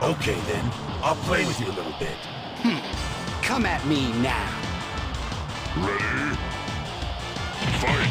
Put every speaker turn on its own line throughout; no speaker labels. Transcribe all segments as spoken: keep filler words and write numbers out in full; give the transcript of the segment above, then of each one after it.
Okay then, I'll play with you a little bit.
Hmm. Come at me now.
Ready? Fight!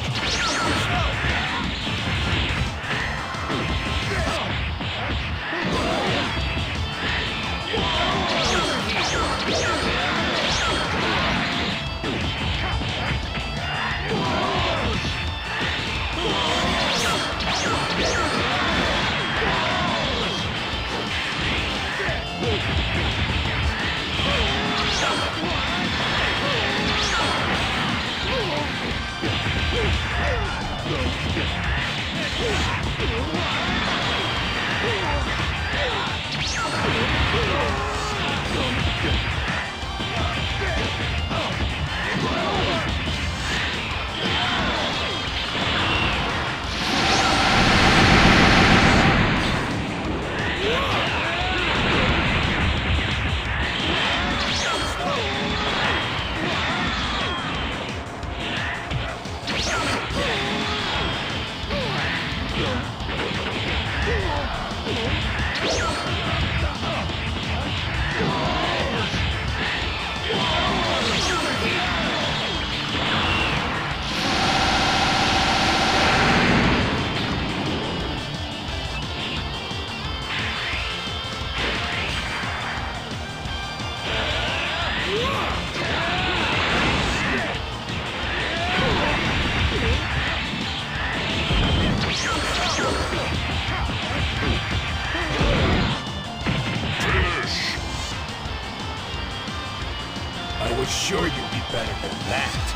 I was sure you'd be better than that.